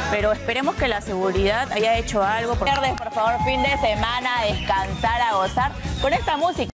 pero esperemos que la seguridad haya hecho algo. Por favor, fin de semana, a descansar, a gozar con esta música.